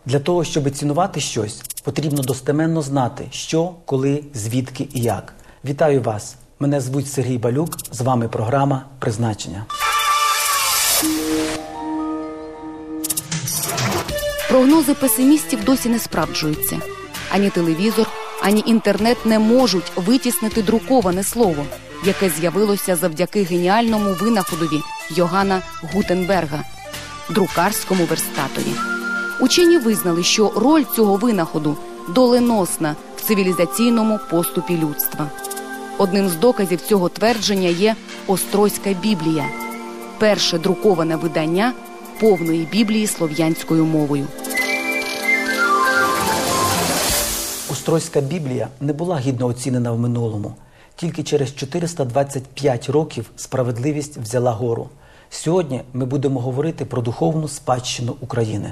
Для того, щоб цінувати щось, потрібно достеменно знати, що, коли, звідки і як. Вітаю вас! Мене звуть Сергій Балюк, з вами програма «Призначення». Прогнози песимістів досі не справджуються. Ані телевізор, ані інтернет не можуть витіснити друковане слово, яке з'явилося завдяки геніальному винаходові Йоганна Гутенберга – друкарському верстатові. Учені визнали, що роль цього винаходу доленосна в цивілізаційному поступі людства. Одним з доказів цього твердження є Острозька Біблія – перше друковане видання повної Біблії слов'янською мовою. Острозька Біблія не була гідно оцінена в минулому. Тільки через 425 років справедливість взяла гору. Сьогодні ми будемо говорити про духовну спадщину України.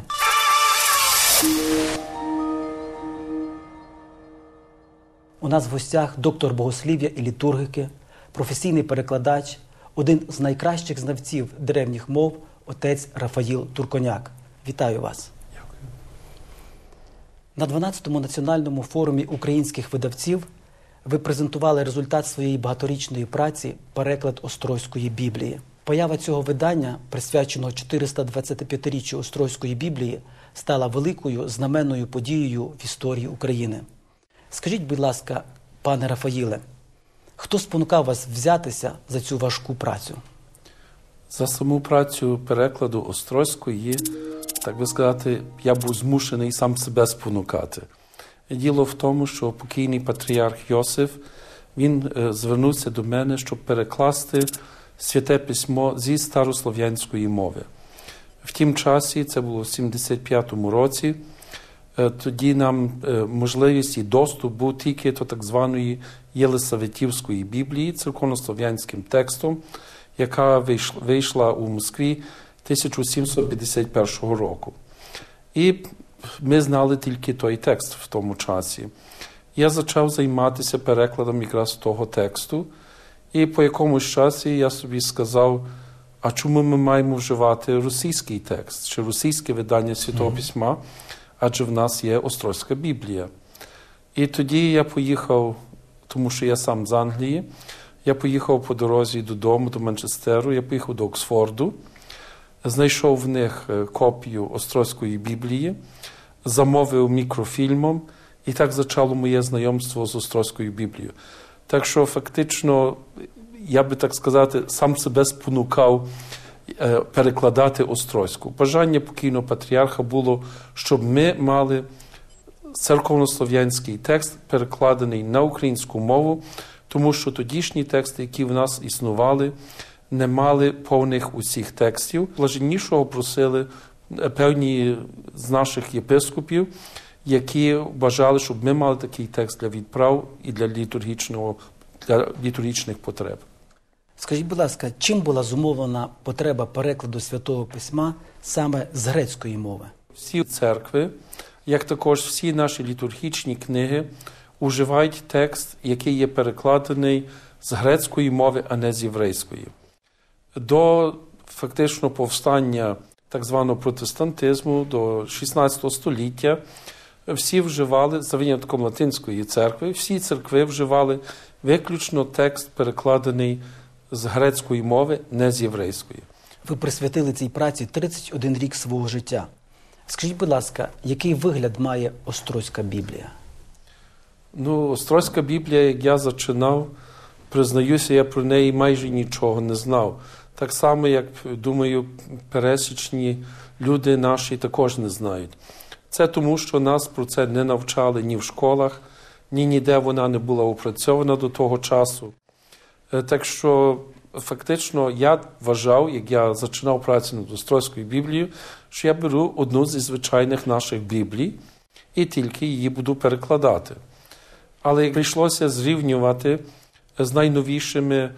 У нас в гостях доктор богослів'я і літургики, професійний перекладач, один з найкращих знавців древніх мов, отець Рафаїл Турконяк. Вітаю вас. Дякую. На 12-му національному форумі українських видавців ви презентували результат своєї багаторічної праці «Переклад Острозької Біблії». Поява цього видання, присвяченого 425-річчю Острозької Біблії, стала великою знаменною подією в історії України. Скажіть, будь ласка, пане Рафаїле, хто спонукав вас взятися за цю важку працю? За саму працю перекладу Острозької, так би сказати, я був змушений сам себе спонукати. Діло в тому, що покійний патріарх Йосиф, він звернувся до мене, щоб перекласти Святе Письмо зі старослов'янської мови. В тім часі, це було в 75-му році, тоді нам можливість і доступ був тільки до так званої Єлисаветівської Біблії, церковнослов'янським текстом, яка вийшла у Москві 1751 року. І ми знали тільки той текст в тому часі. Я почав займатися перекладом якраз того тексту, і по якомусь часі я собі сказав, а чому ми маємо вживати російський текст, чи російське видання Святого Письма, адже в нас є Острозька Біблія. І тоді я поїхав, тому що я сам з Англії, я поїхав по дорозі додому, до Манчестеру, я поїхав до Оксфорду, знайшов в них копію Острозької Біблії, замовив мікрофільмом, і так почало моє знайомство з Острозькою Біблією. Так що фактично, я би так сказати, сам себе спонукав перекладати Острозьку. Бажання покійного патріарха було, щоб ми мали церковнослов'янський текст, перекладений на українську мову, тому що тодішні тексти, які в нас існували, не мали повних усіх текстів. Блаженнішого просили певні з наших єпископів, які бажали, щоб ми мали такий текст для відправ і для літургічних потреб. Скажіть, будь ласка, чим була зумовлена потреба перекладу Святого Письма саме з грецької мови? Всі церкви, як також всі наші літургічні книги, уживають текст, який є перекладений з грецької мови, а не з єврейської. До фактично повстання так званого протестантизму, до 16 століття, всі вживали, за винятком Латинської церкви, всі церкви вживали виключно текст, перекладений з грецької мови, не з єврейської. Ви присвятили цій праці 31 рік свого життя. Скажіть, будь ласка, який вигляд має Острозька Біблія? Острозька Біблія, як я зачинав, признаюся, я про неї майже нічого не знав. Так само, як, думаю, пересічні люди наші також не знають. Це тому, що нас про це не навчали ні в школах, ніде вона не була опрацьована до того часу. Так що, фактично, я вважав, як я починав працю над Острозькою Біблією, що я беру одну зі звичайних наших Біблій і тільки її буду перекладати. Але як прийшлося зрівнювати з найновішими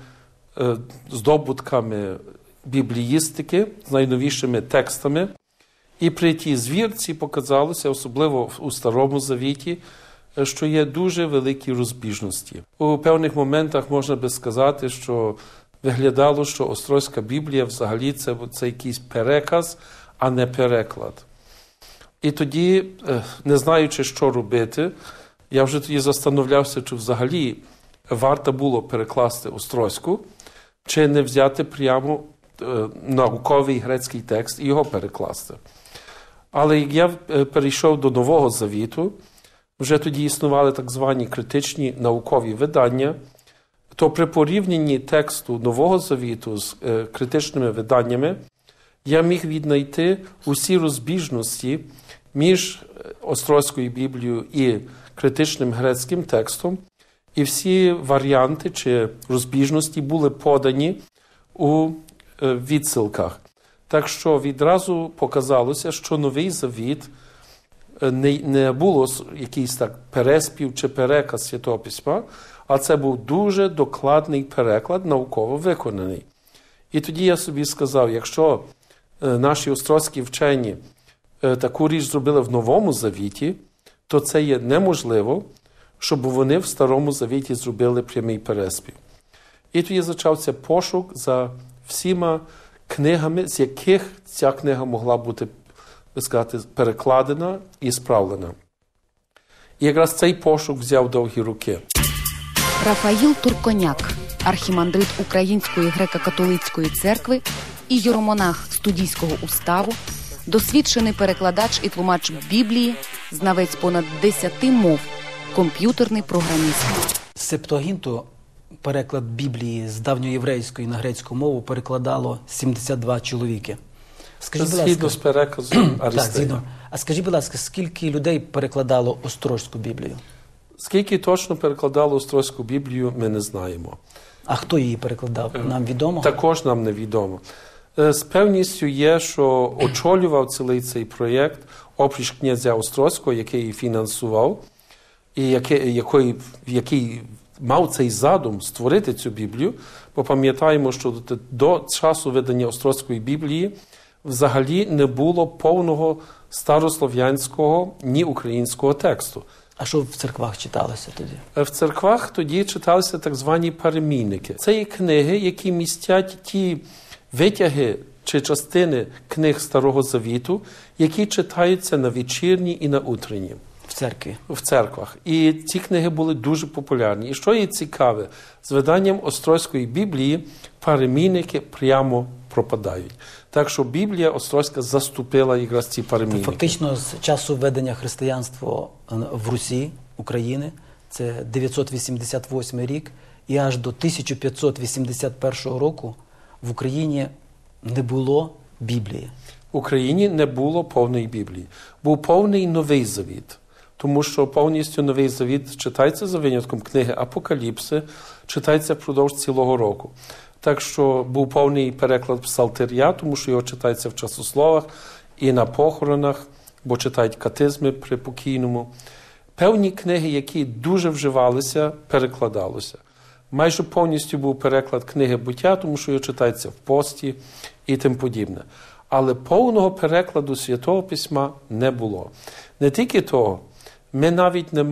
здобутками бібліїстики, з найновішими текстами, і при тій звірці показалося, особливо у Старому Завіті, що є дуже великі розбіжності. У певних моментах можна би сказати, що виглядало, що Острозька Біблія взагалі це якийсь переказ, а не переклад. І тоді, не знаючи, що робити, я вже тоді застановлявся, чи взагалі варто було перекласти Острозьку, чи не взяти прямо науковий грецький текст і його перекласти. Але як я перейшов до Нового Завіту, вже тоді існували так звані критичні наукові видання, то при порівнянні тексту Нового Завіту з критичними виданнями я міг віднайти усі розбіжності між Острозькою Біблією і критичним грецьким текстом, і всі варіанти чи розбіжності були подані у відсилках. Так що відразу показалося, що Новий Завіт не було якийсь так переспів чи переказ Святого Письма, а це був дуже докладний переклад, науково виконаний. І тоді я собі сказав, якщо наші острозькі вчені таку річ зробили в Новому Завіті, то це є неможливо, щоб вони в Старому Завіті зробили прямий переспів. І тоді почався пошук за всіма книгами, з яких ця книга могла бути, би сказати, перекладена і справлена. І якраз цей пошук взяв довгі роки. Рафаїл Турконяк, архімандрит Української греко-католицької церкви і єромонах студійського уставу, досвідчений перекладач і тлумач Біблії, знавець понад 10 мов, комп'ютерний програміст. З Септуагінту переклад Біблії з давньоєврейської на грецьку мову перекладало 72 чоловіки. Скажіть, будь Згідно з ласка, переказом так, Аристея. А скажіть, будь ласка, скільки людей перекладало Острозьку Біблію? Скільки точно перекладало Острозьку Біблію, ми не знаємо. А хто її перекладав? Нам відомо? Також нам невідомо. З певністю є, що очолював цілий цей проєкт опріч князя Острозького, який її фінансував, і який мав цей задум створити цю Біблію, бо пам'ятаємо, що до часу видання Острозької Біблії взагалі не було повного старослов'янського, ні українського тексту. А що в церквах читалося тоді? В церквах тоді читалися так звані перемійники. Це є книги, які містять ті витяги чи частини книг Старого Завіту, які читаються на вечірні і на утренні. В церкві? В церквах. І ці книги були дуже популярні. І що є цікаве, з виданням Острозької Біблії перемійники прямо пропадають. Так що Біблія Острозька заступила якраз ці перемійники. Фактично з часу введення християнства в Русі, України, це 988 рік, і аж до 1581 року в Україні не було Біблії. В Україні не було повної Біблії. Був повний Новий Завіт. Тому що повністю Новий Завіт читається за винятком книги Апокаліпси, читається впродовж цілого року. Так що був повний переклад Псалтиря, тому що його читається в часословах і на похоронах, бо читають катизми при покійному. Певні книги, які дуже вживалися, перекладалося. Майже повністю був переклад книги Буття, тому що його читається в пості і тим подібне. Але повного перекладу Святого Письма не було. Не тільки того, ми навіть не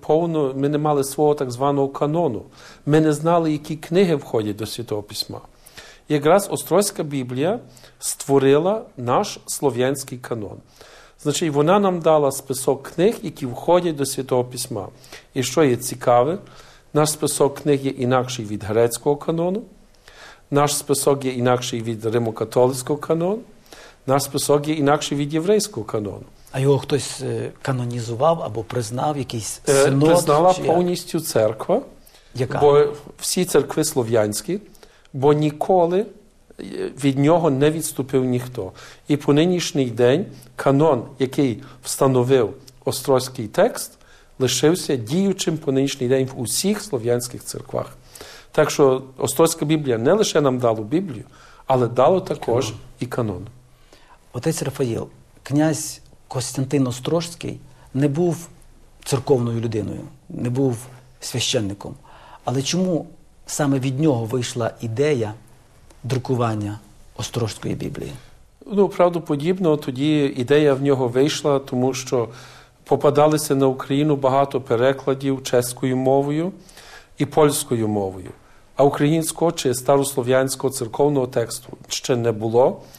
мали свого так званого канону. Ми не знали, які книги входять до Святого Письма. Якраз Острозька Біблія створила наш слов'янський канон. Значить, вона нам дала список книг, які входять до Святого Письма. І що є цікаве, наш список книг є інакший від грецького канону, наш список є інакший від римокатолицького канону, наш список є інакший від єврейського канону. А його хтось канонізував або признав, якийсь синод? Признала повністю церква, Яка? Бо всі церкви слов'янські, бо ніколи від нього не відступив ніхто. І по нинішній день канон, який встановив острозький текст, лишився діючим по нинішній день в усіх слов'янських церквах. Так що Острозька Біблія не лише нам дала Біблію, але дало також і канон. Отець Рафаїл, князь Костянтин Острозький не був церковною людиною, не був священником. Але чому саме від нього вийшла ідея друкування Острозької Біблії? Правдоподібно, тоді ідея в нього вийшла, тому що попадалися на Україну багато перекладів чеською мовою і польською мовою. А українського чи старослов'янського церковного тексту ще не було.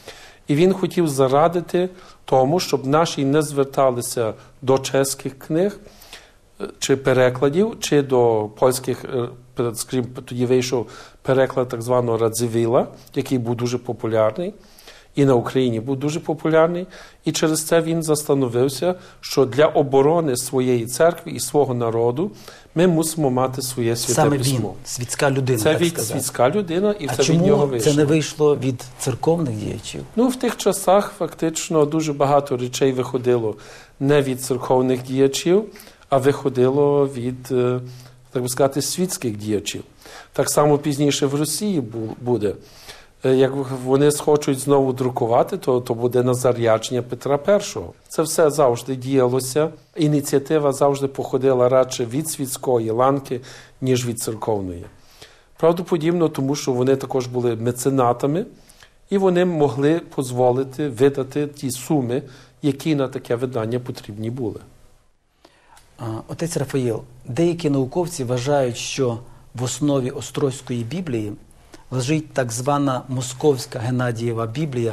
І він хотів зарадити тому, щоб наші не зверталися до чеських книг, чи перекладів, чи до польських, скажімо, тоді вийшов переклад так званого Радзивіла, який був дуже популярний, і на Україні був дуже популярний. І через це він застановився, що для оборони своєї церкви і свого народу ми мусимо мати своє святе Саме письмо. він, світська людина, Це так від сказати. світська людина, і А це від нього чому вийшло. це не вийшло від церковних діячів? Ну, в тих часах фактично дуже багато речей виходило не від церковних діячів, а виходило від, так би сказати, світських діячів. Так само пізніше в Росії буде. Як вони схочуть знову друкувати, то буде на зарядження Петра І. Це все завжди діялося. Ініціатива завжди походила радше від світської ланки, ніж від церковної. Правдоподібно, тому що вони також були меценатами, і вони могли дозволити видати ті суми, які на таке видання потрібні були. Отець Рафаїл, деякі науковці вважають, що в основі Острозької Біблії лежить так звана Московська Геннадієва Біблія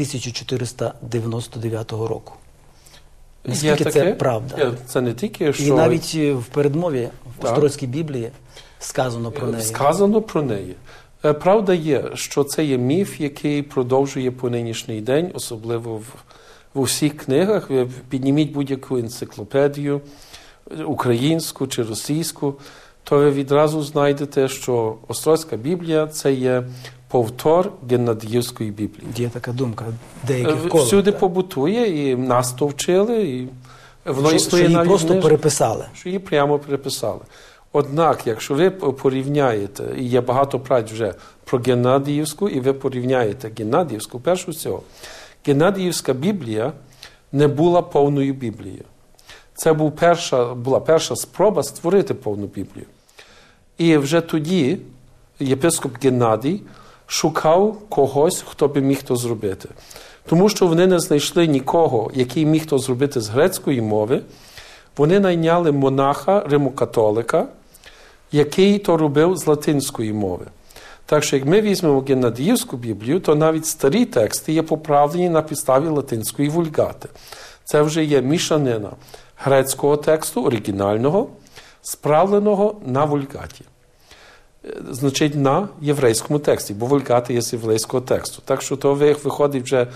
1499 року. Наскільки це правда? Це не тільки, що... І навіть в передмові в Острозькій Біблії сказано про неї. Сказано про неї. Правда є, що це є міф, який продовжує по нинішній день, особливо в усіх книгах. Ви підніміть будь-яку енциклопедію, українську чи російську, то ви відразу знайдете, що Острозька Біблія – це є повтор Геннадіївської Біблії. Є така думка деяких колах. Всюди побутує, і нас то вчили, і воно існує що її навіть просто переписали. Що її прямо переписали. Однак, якщо ви порівняєте, і є багато праць вже про Геннадіївську, і ви порівняєте Геннадіївську, перше всього, Геннадіївська Біблія не була повною Біблією. Це була перша спроба створити повну Біблію. І вже тоді єпископ Геннадій шукав когось, хто би міг то зробити. Тому що вони не знайшли нікого, який міг то зробити з грецької мови. Вони найняли монаха, римокатолика, який то робив з латинської мови. Так що, як ми візьмемо Геннадіївську Біблію, то навіть старі тексти є поправлені на підставі латинської вульгати. Це вже є мішанина грецького тексту, оригінального, справленого на вульгаті. Значить, на єврейському тексті, бо вульгата є з єврейського тексту. Так що то виходить вже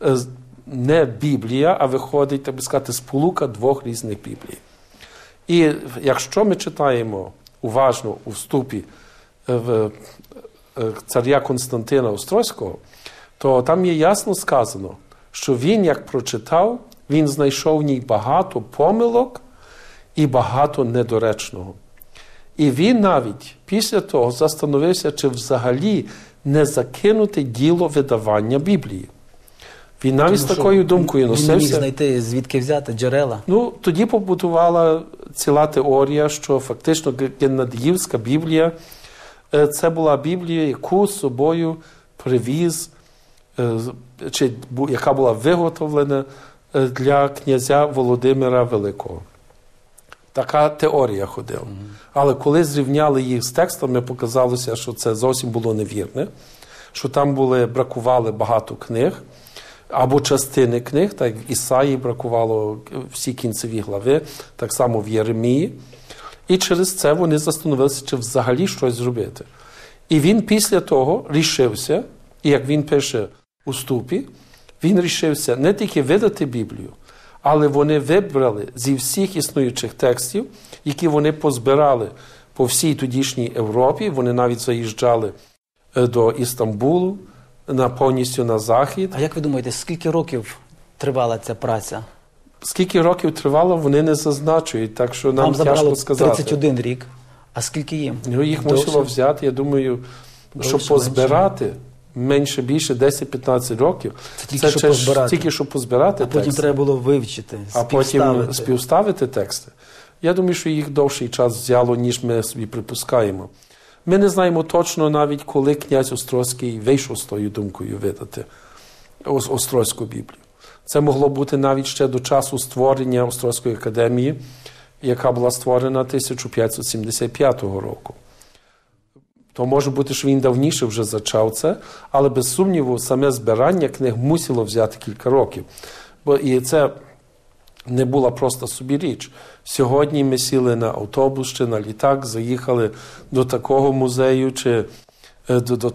не Біблія, а виходить, так би сказати, сполука двох різних Біблій. І якщо ми читаємо уважно у вступі в царя Константина Острозького, то там є ясно сказано, що він, як прочитав, він знайшов в ній багато помилок і багато недоречного. І він навіть після того застановився, чи взагалі не закинути діло видавання Біблії. Він навіть з такою думкою носився. Він не міг знайти, звідки взяти джерела. Ну, тоді побудувала ціла теорія, що фактично Геннадіївська Біблія – це була Біблія, яку з собою привіз, чи яка була виготовлена для князя Володимира Великого. Така теорія ходила. Але коли зрівняли їх з текстами, показалося, що це зовсім було невірне, що там бракували багато книг, або частини книг, так в Ісаї бракувало всі кінцеві глави, так само в Єремії. І через це вони застановилися, чи взагалі щось зробити. І він після того рішився, і як він пише у вступі, він рішився не тільки видати Біблію, але вони вибрали зі всіх існуючих текстів, які вони позбирали по всій тодішній Європі. Вони навіть заїжджали до Істамбулу, повністю на захід. А як ви думаєте, скільки років тривала ця праця? Скільки років тривало, вони не зазначують, так що нам тяжко сказати. 31 рік. А скільки їм? Ну, їх мусило взяти, я думаю, щоб позбирати більше 10-15 років. Це тільки щоб позбирати. А потім тексти. Треба було вивчити, а потім співставити тексти. Я думаю, що їх довший час взяло, ніж ми собі припускаємо. Ми не знаємо точно навіть, коли князь Острозький вийшов з тою думкою видати Острозьку Біблію. Це могло бути навіть ще до часу створення Острозької академії, яка була створена 1575 року. То може бути, що він давніше вже зачав це, але без сумніву саме збирання книг мусило взяти кілька років. І це не була просто собі річ. Сьогодні ми сіли на автобус чи на літак, заїхали до такого музею чи до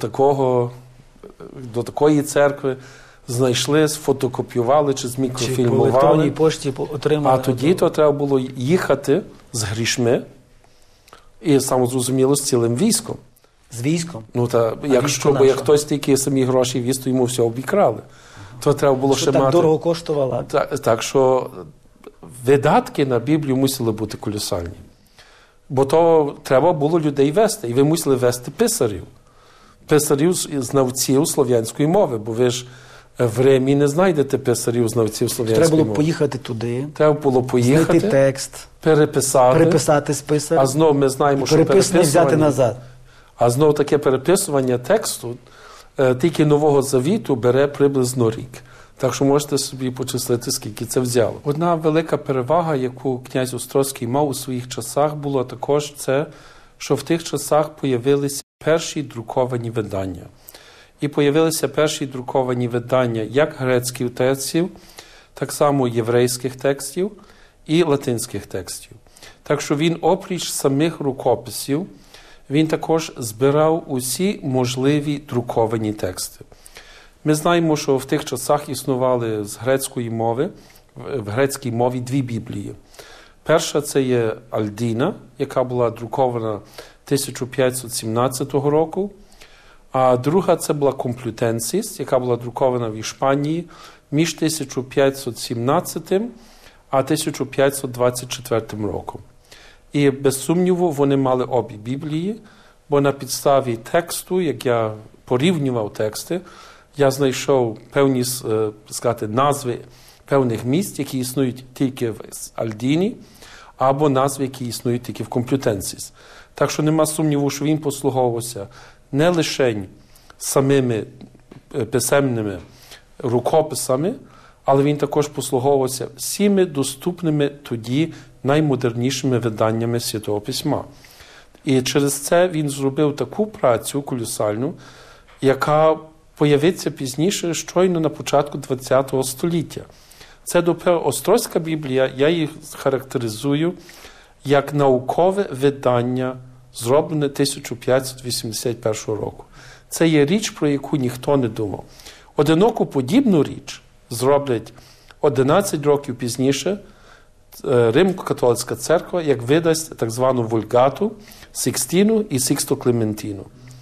такої церкви, знайшли, сфотокопіювали чи змікрофільмували. Чи по електронній пошті отримали. А тоді то треба було їхати з грішми і, самозрозуміло, з цілим військом. З військом? Ну, бо як хтось тільки самі гроші віз, то йому все обікрали. То треба було ще так мати... дорого коштувало? Так що видатки на Біблію мусили бути колосальні. Бо то треба було людей вести. І ви мусили вести писарів. Писарів, знавців слов'янської мови. Бо ви ж в Римі не знайдете писарів, знавців слов'янської мови. Треба було поїхати туди. Треба було поїхати. Знайти текст. Переписати список. А знову ми знаємо, що переписування взяти назад. А знову таке переписування тексту тільки Нового Завіту бере приблизно рік. Так що можете собі почислити, скільки це взяло. Одна велика перевага, яку князь Острозький мав у своїх часах, було також це, що в тих часах появилися перші друковані видання. І появилися перші друковані видання як грецьких текстів, так само єврейських текстів і латинських текстів. Так що він, опріч самих рукописів, він також збирав усі можливі друковані тексти. Ми знаємо, що в тих часах існували з грецької мови, в грецькій мові дві Біблії. Перша – це є Альдіна, яка була друкована 1517 року, а друга – це була Комплютенсіс, яка була друкована в Іспанії між 1517 а 1524 роком. І без сумніву вони мали обі Біблії, бо на підставі тексту, як я порівнював тексти, я знайшов певні, назви певних місць, які існують тільки в Альдіні, або назви, які існують тільки в Комплютенсіс. Так що нема сумніву, що він послуговувався не лише самими писемними рукописами, але він також послуговувався всіми доступними тоді наймодернішими виданнями Святого Письма. І через це він зробив таку працю колосальну, яка появиться пізніше, щойно на початку ХХ століття. Це Острозька Біблія, я їх характеризую як наукове видання, зроблене 1581 року. Це є річ, про яку ніхто не думав. Одиноку подібну річ зроблять 11 років пізніше Римо-католицька церква, як видасть так звану Вульгату, Сикстіну і Сиксту Клементіну.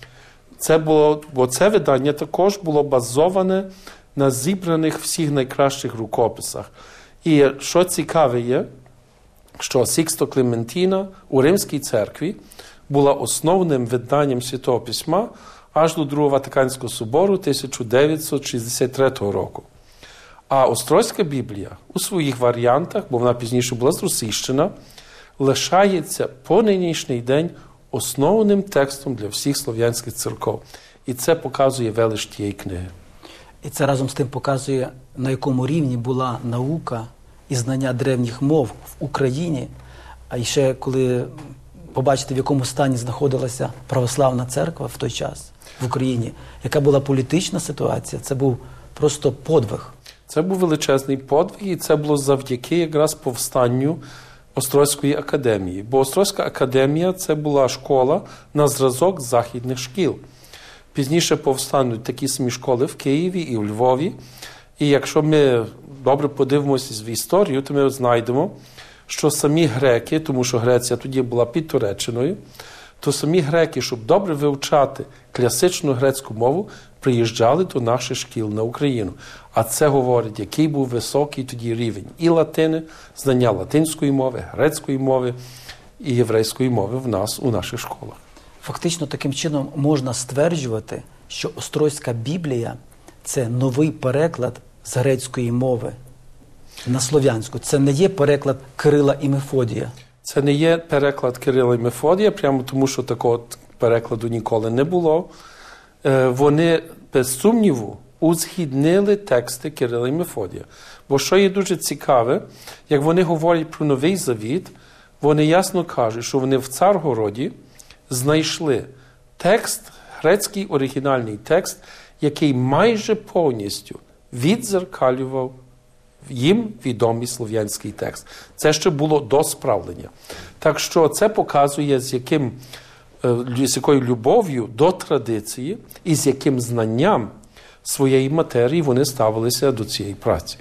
Бо це видання також було базоване на зібраних всіх найкращих рукописах. І що цікаве є, що Сиксто Клементіна у Римській церкві була основним виданням Святого Письма аж до Другого Ватиканського собору 1963 року. А Острозька Біблія у своїх варіантах, бо вона пізніше була зросійщена, лишається по нинішній день основним текстом для всіх слов'янських церков. І це показує велич тієї книги. І це разом з тим показує, на якому рівні була наука і знання древніх мов в Україні. А ще коли побачите, в якому стані знаходилася православна церква в той час в Україні, яка була політична ситуація, це був просто подвиг. Це був величезний подвиг, і це було завдяки якраз повстанню Острозької академії. Бо Острозька академія – це була школа на зразок західних шкіл. Пізніше повстануть такі самі школи в Києві і у Львові. І якщо ми добре подивимося в історію, то ми знайдемо, що самі греки, тому що Греція тоді була під Туреччиною, то самі греки, щоб добре вивчати класичну грецьку мову, приїжджали до наших шкіл на Україну. А це говорить, який був високий тоді рівень і латини, знання латинської мови, грецької мови і єврейської мови в нас, у наших школах. Фактично, таким чином можна стверджувати, що Острозька Біблія – це новий переклад з грецької мови на слов'янську. Це не є переклад Кирила і Мефодія. Це не є переклад Кирила і Мефодія, прямо тому, що такого перекладу ніколи не було. Вони, без сумніву, узгіднили тексти Кирила і Мефодія. Бо що є дуже цікаве, як вони говорять про Новий Завіт, вони ясно кажуть, що вони в Царгороді знайшли текст, грецький оригінальний текст, який майже повністю віддзеркалював їм відомий слов'янський текст. Це ще було до справлення. Так що це показує, з якою любов'ю до традиції і з яким знанням своєї матерії вони ставилися до цієї праці.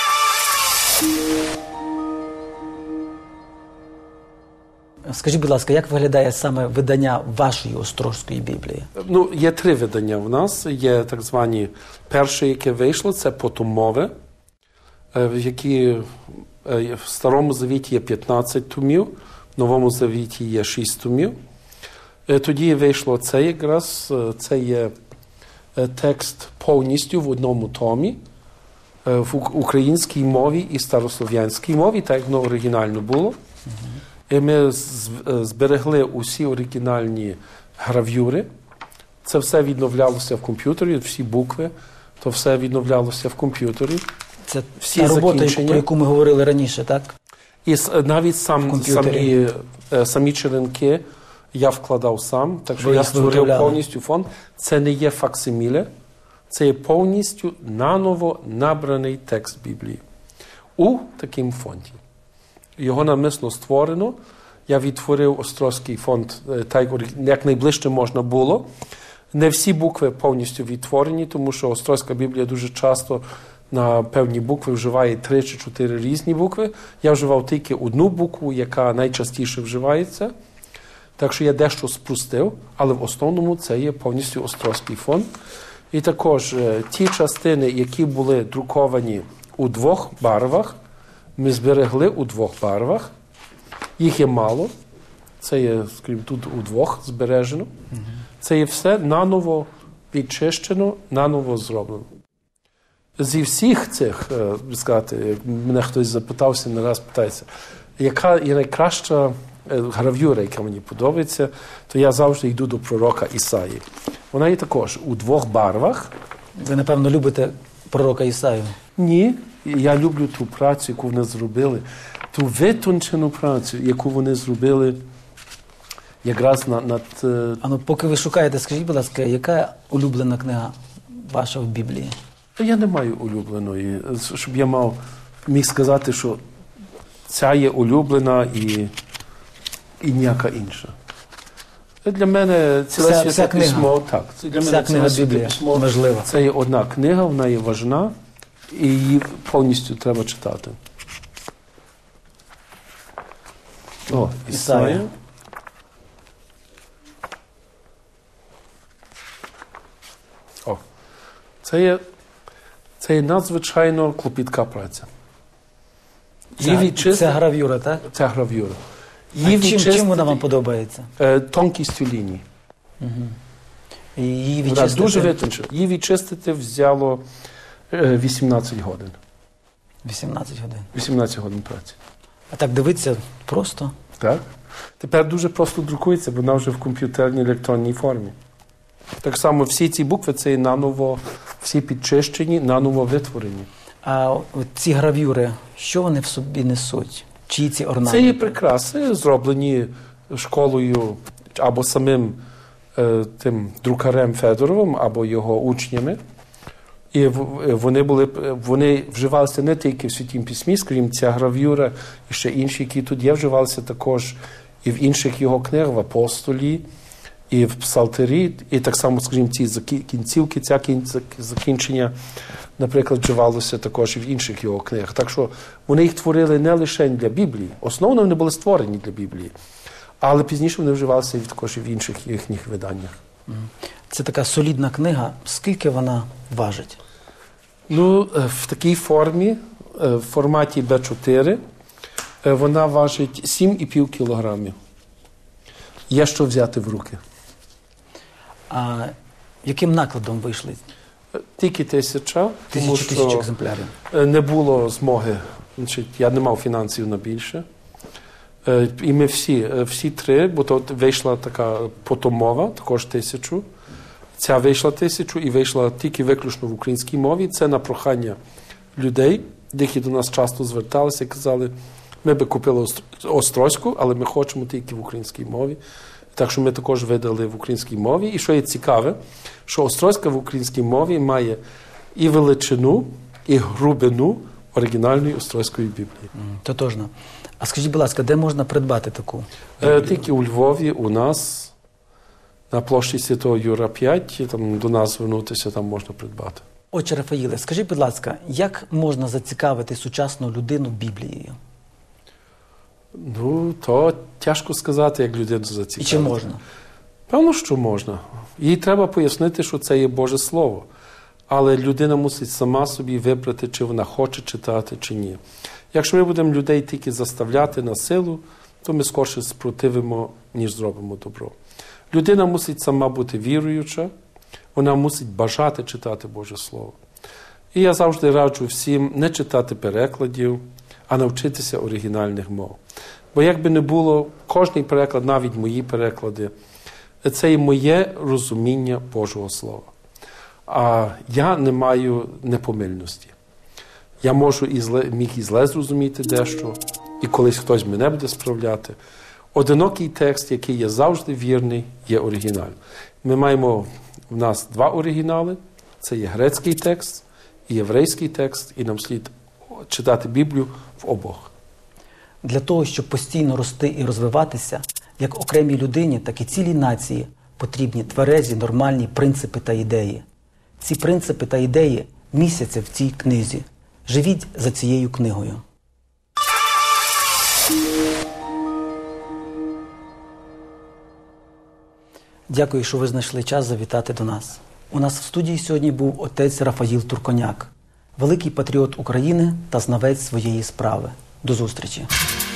Скажіть, будь ласка, як виглядає саме видання вашої Острозької Біблії? Є 3 видання в нас. Є так звані, перше, яке вийшло, це потомове, в Старому Завіті є 15 томів, в Новому Завіті є 6 томів. Тоді вийшло це якраз, це є текст повністю в одному томі, в українській мові і старослов'янській мові, так як воно оригінально було. І ми зберегли усі оригінальні гравюри. Це все відновлялося в комп'ютері, всі букви, то все відновлялося в комп'ютері. Це всі та робота, про яку ми говорили раніше, так? І навіть самі черенки я вкладав сам, так що я створив повністю фонд. Це не є факсиміле, це є повністю наново набраний текст Біблії у такому фонді. Його намисно створено. Я відтворив Острозький фонд так, як найближче можна було. Не всі букви повністю відтворені, тому що Острозька Біблія дуже часто на певні букви вживає 3 чи 4 різні букви. Я вживав тільки одну букву, яка найчастіше вживається. Так що я дещо спростив, але в основному це є повністю Острозький фонд. І також ті частини, які були друковані у 2 барвах, ми зберегли у 2 барвах. Їх є мало. Це є, скажімо, тут у 2 збережено. Це є все наново відчищено, наново зроблено. Зі всіх цих, сказати, мене хтось запитався, не раз питається, яка є найкраща гравюра, яка мені подобається, то я завжди йду до пророка Ісаї. Вона є також у 2 барвах. Ви, напевно, любите пророка Ісаю? Ні, я люблю ту працю, яку вони зробили, ту витончену працю, яку вони зробили якраз над... Поки ви шукаєте, скажіть, будь ласка, яка улюблена книга ваша в Біблії? Я не маю улюбленої, щоб я міг сказати, що ця є улюблена і ніяка інша. Для мене ціле Святе Письмо, так, для мене книга Біблії важлива. Це є одна книга, вона є важна, і її повністю треба читати. Ісая. Це є надзвичайно клопітка праця. Це гравюра, так? Це гравюра. Чим вона вам подобається? Тонкістю ліній. Її вона дуже витончена. Її відчистити взяло 18 годин. 18 годин? 18 годин праці. А так дивитися просто? Так. Тепер дуже просто друкується, бо вона вже в комп'ютерній електронній формі. Так само всі ці букви, це є наново, всі підчищені, наново витворені. А ці гравюри, що вони в собі несуть? Чиї ці орнаменти? Це є прикраси, зроблені школою або самим тим друкарем Федоровим, або його учнями. І вони вживалися не тільки в Святім Письмі, скрім ця гравюра, і ще інші, які тут є, вживалися також і в інших його книгах, в Апостолі, і в Псалтирі, і так само, скажімо, ці кінцівки, ця закінчення, наприклад, вживалося також і в інших його книгах. Так що вони їх творили не лише для Біблії, основно вони були створені для Біблії, але пізніше вони вживалися також і в інших їхніх виданнях. Це така солідна книга. Скільки вона важить? В такій формі, в форматі B4, вона важить 7,5 кілограмів. Є що взяти в руки. А яким накладом вийшли? Тільки 1000. Тисячі екземплярів. Не було змоги. Я не мав фінансів на більше. І ми всі 3, бо тут вийшла така потомова, також 1000. Ця вийшла 1000 і вийшла тільки виключно в українській мові. Це на прохання людей, які до нас часто зверталися і казали, ми би купили Острозьку, але ми хочемо тільки в українській мові. Так що ми також видали в українській мові. І що є цікаве, що Острозька в українській мові має і величину, і глибину оригінальної Острозької Біблії. Тотожно. А скажіть, будь ласка, де можна придбати таку? Тільки у Львові у нас на площі Святого Юра 5, там до нас звернутися, там можна придбати. Отче Рафаїле, скажіть, будь ласка, як можна зацікавити сучасну людину Біблією? Ну, то тяжко сказати, як людину зацікавити. І чи можна? Певно, що можна. Їй треба пояснити, що це є Боже Слово. Але людина мусить сама собі вибрати, чи вона хоче читати, чи ні. Якщо ми будемо людей тільки заставляти на силу, то ми скорше спротивимо, ніж зробимо добро. Людина мусить сама бути віруюча, вона мусить бажати читати Боже Слово. І я завжди раджу всім не читати перекладів, а навчитися оригінальних мов. Бо як би не було, кожний переклад, навіть мої переклади, це і моє розуміння Божого Слова. А я не маю непомильності. Я міг і зле зрозуміти дещо, і колись хтось мене буде справляти. Одинокий текст, який є завжди вірний, є оригінал. Ми маємо в нас два оригінали. Це є грецький текст і єврейський текст, і нам слід читати Біблію в обох. Для того, щоб постійно рости і розвиватися, як окремій людині, так і цілій нації потрібні тверезі, нормальні принципи та ідеї. Ці принципи та ідеї містяться в цій книзі. Живіть за цією книгою. Дякую, що ви знайшли час завітати до нас. У нас в студії сьогодні був отець Рафаїл Турконяк, великий патріот України та знавець своєї справи. До зустрічі!